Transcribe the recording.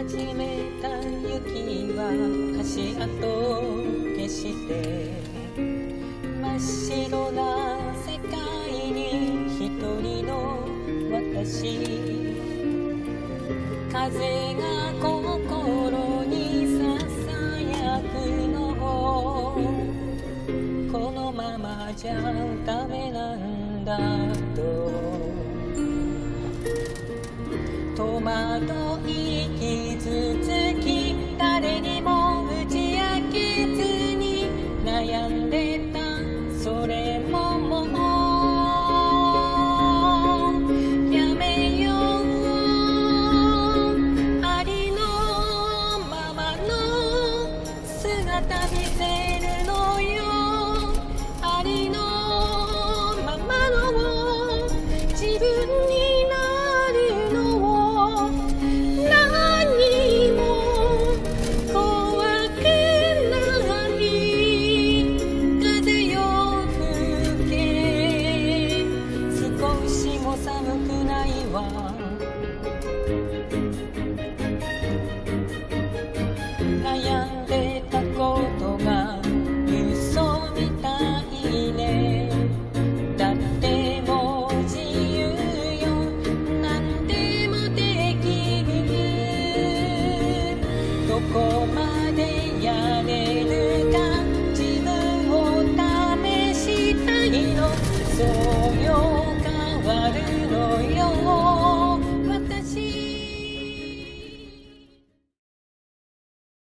始めた雪は足跡消して真っ白な世界に一人の私風が心にささやくのこのままじゃダメなんだと戸惑い